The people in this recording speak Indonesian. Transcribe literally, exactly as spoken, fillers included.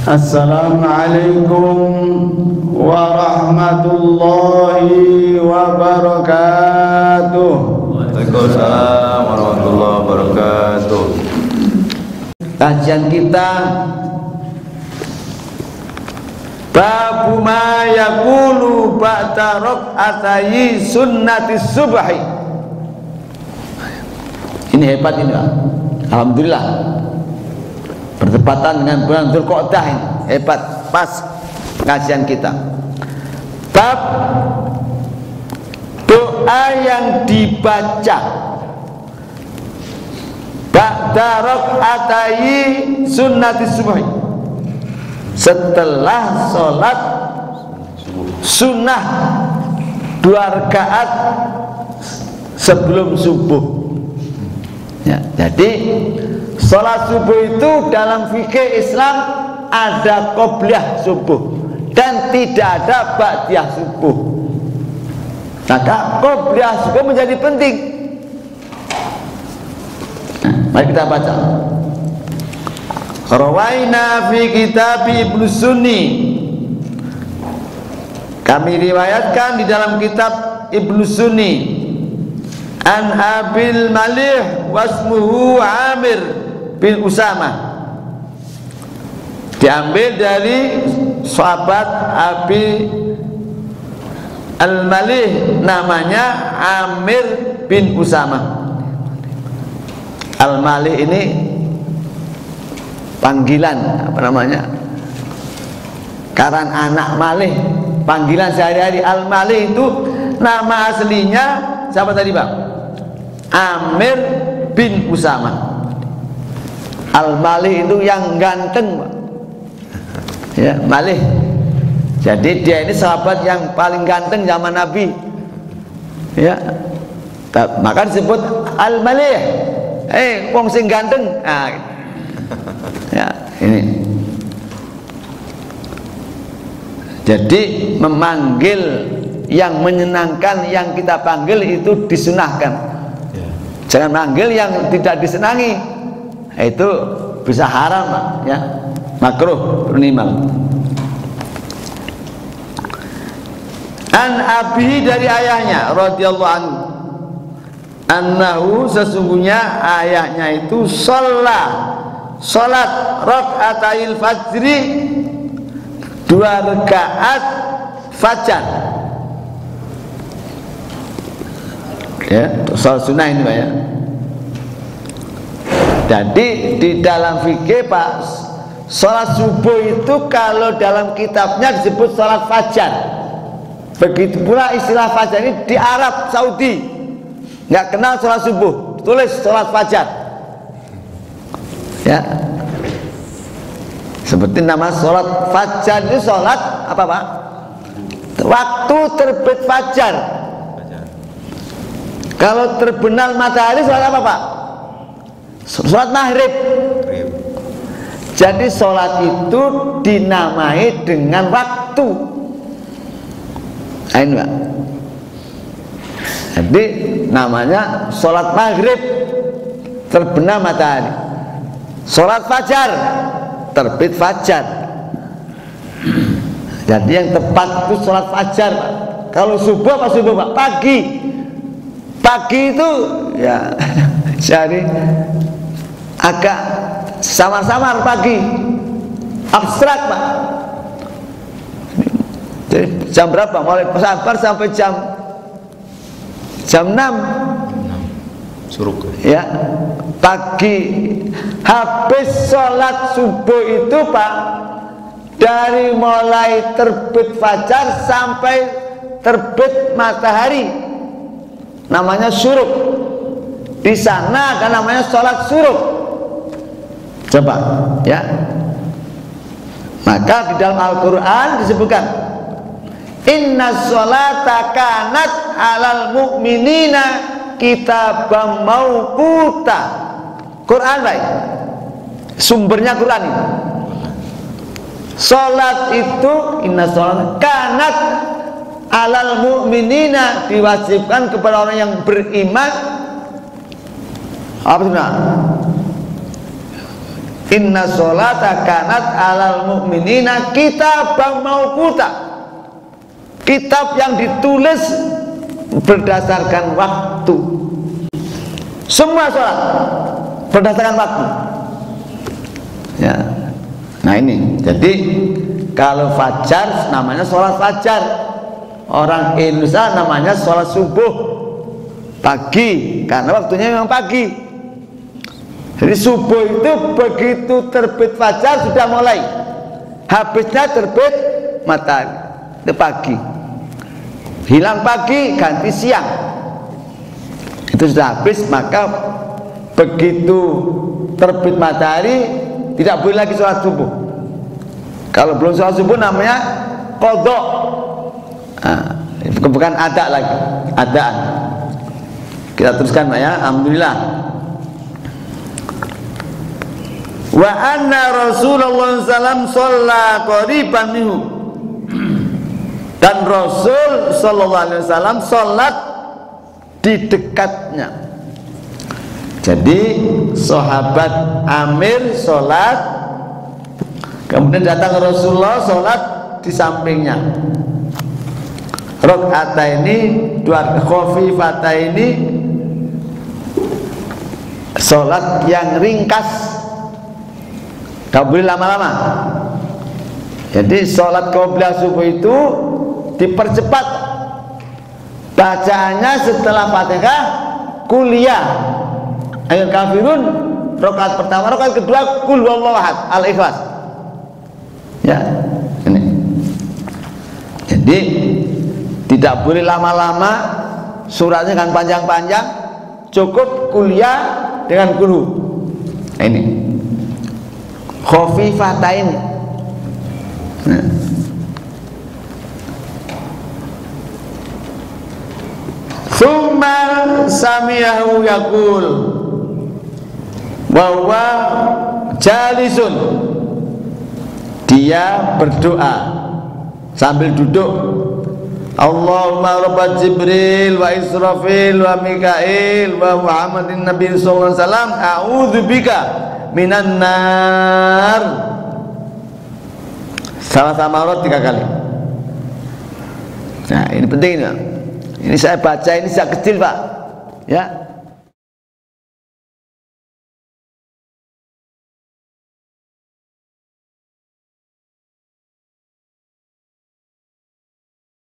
Assalamualaikum warahmatullahi wabarakatuh. Waalaikumsalam warahmatullahi wabarakatuh. Kajian kita Babu ma yaqulu ba'da rak'atayi sunnati subhi. Ini hebat ini, Pak. Alhamdulillah. Bertepatan dengan bulan Dzulqa'dah ini. Hebat, pas kajian kita. Bab doa yang dibaca ba'da rak'atayi sunnati subhi, setelah sholat sunnah dua rakaat sebelum subuh. Ya, jadi sholat subuh itu dalam fikih Islam ada qobliyah subuh dan tidak ada ba'diyah subuh. Maka qobliyah subuh menjadi penting. Nah, mari kita baca. Rawaina fi kitab Ibnu Sunni, kami riwayatkan di dalam kitab Ibnu Sunni, an Abil Malih wasmuhu Amir bin Usamah, diambil dari sahabat Abi Al-Malih, namanya Amir bin Usamah. Al-Malih ini panggilan, apa namanya, karan anak malih, panggilan sehari-hari. Al-Malih itu nama aslinya siapa tadi, Bang? Amir bin Usamah. Al-Malih itu yang ganteng, Pak. Ya, Malih. Jadi dia ini sahabat yang paling ganteng zaman Nabi. Ya. Maka disebut Al-Malih. Eh, wong sing ganteng. Nah, ya, ini. Jadi memanggil yang menyenangkan, yang kita panggil itu disunahkan. Jangan manggil yang tidak disenangi, itu bisa haram, ya, makruh, minimal. An Abi, dari ayahnya radhiyallahu anhu, annahu, sesungguhnya ayahnya itu sholat sholat rak'atail fajri, dua rakaat fajar. Ya, sholat sunnah ini, Pak, ya. Jadi di dalam fikih, Pak, sholat subuh itu kalau dalam kitabnya disebut sholat fajar. Begitu pula istilah fajar ini di Arab Saudi nggak kenal sholat subuh, tulis sholat fajar. Ya, seperti nama sholat fajar itu sholat apa, Pak? Waktu terbit fajar. Kalau terbenam matahari sholat apa, Pak? Sholat maghrib. Jadi sholat itu dinamai dengan waktu. Nah, ini, Pak. Jadi namanya sholat maghrib, terbenam matahari. Sholat fajar, terbit fajar. Jadi yang tepat itu sholat fajar, Pak. Kalau subuh apa subuh, Pak? Pagi. Pagi itu ya jadi agak samar-samar pagi, abstrak, Pak. Jadi jam berapa? Mulai sabar sampai jam jam enam. Suruk. Ya, pagi. Habis sholat subuh itu, Pak, dari mulai terbit fajar sampai terbit matahari, namanya syuruk. Di sana kan namanya sholat syuruk. Coba, ya. Maka di dalam Al-Quran disebutkan, inna sholata kanat alal mu'minina kitabam mauquta. Quran, baik. Sumbernya Quran ini. Sholat itu inna sholat kanat alal mu'minina, diwajibkan kepada orang yang beriman. Apa sebenarnya? Inna sholata kanat alal mu'minina kitabam mauquta. Kitab yang ditulis berdasarkan waktu. Semua sholat berdasarkan waktu. Ya. Nah ini, jadi kalau fajar namanya sholat fajar. Orang Indonesia namanya sholat subuh pagi, karena waktunya memang pagi. Jadi subuh itu begitu terbit fajar sudah mulai, habisnya terbit matahari, itu pagi. Hilang pagi ganti siang, itu sudah habis. Maka begitu terbit matahari tidak boleh lagi sholat subuh. Kalau belum sholat subuh namanya qadha. Nah, bukan ada lagi, adaan. Kita teruskan ya, alhamdulillah. Wa anna Rasulullah sallallahu alaihi wasallam shalla qariban minhu. Dan Rasul sallallahu alaihi wasallam salat di dekatnya. Jadi sahabat Amir salat, kemudian datang Rasulullah salat di sampingnya. Rakaat ini dua khafifata ini salat yang ringkas, gak boleh lama-lama. Jadi salat qobliyah subuh itu dipercepat bacaannya setelah Fatihah kuliah ayat kafirun rakaat pertama, rakaat kedua qul huwallahu ahad al-ikhlas. Ya, ini. Jadi tidak boleh lama-lama, suratnya kan panjang-panjang, cukup kuliah dengan qul. Nah, ini khafifatain. Nah. Summa sami'ahu yaqul wa huwa jalisun. Dia berdoa sambil duduk. Allahumma rabba Jibril wa Israfil wa Mikail wa Muhammadin Nabi sallallahu alaihi wasallam a'udzu bika minan nar. Sama-sama rot tiga kali. Nah, ini penting. Ini saya baca ini sejak kecil, Pak. Ya.